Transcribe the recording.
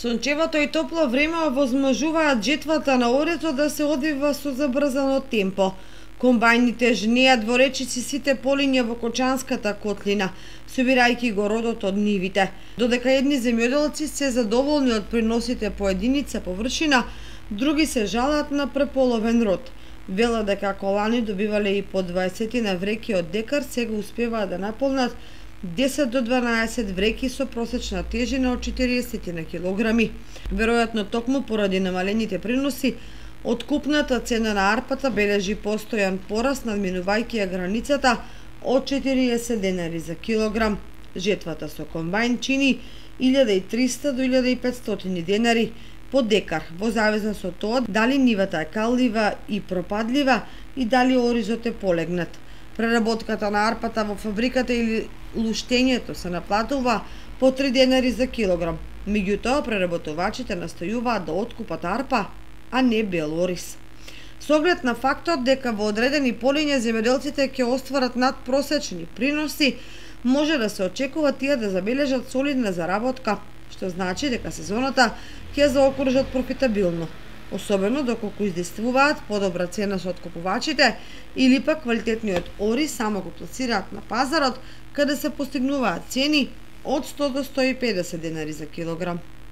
Сончевото и топло време овозможуваат жетвата на орето да се одвива со забрзано темпо. Комбајните жнеат во речиси сите полиња во Кочанската котлина, собирајќи го родот од нивите. Додека едни земјоделци се задоволни од приносите по единица површина, други се жалат на преполовен род. Велат дека колани добивале и по 20 на вреки од декар, сега успеваат да наполнат 10 до 12 вреки со просечна тежина од 40 на килограми. Веројатно токму поради намалените приноси, откупната цена на арпата бележи постојан пораст надминувајќи ја границата од 40 денари за килограм. Жетвата со комбајн чини 1300 до 1500 денари по декар, во зависност од тоа дали нивата е каллива и пропадлива и дали оризот е полегнат. Преработката на арпата во фабриката или луштењето се наплатува по 3 денари за килограм. Меѓутоа, преработувачите настојуваат да откупат арпа, а не бел ориз. Со оглед на фактот дека во одредени полиња земјоделците ќе остварат надпросечни приноси, може да се очекува тие да забележат солидна заработка, што значи дека сезоната ќе заокружат профитабилно, особено доколку издействуваат подобра цена со откупувачите или пак квалитетниот ориз само го пласираат на пазарот, каде се постигнуваат цени од 100 до 150 денари за килограм.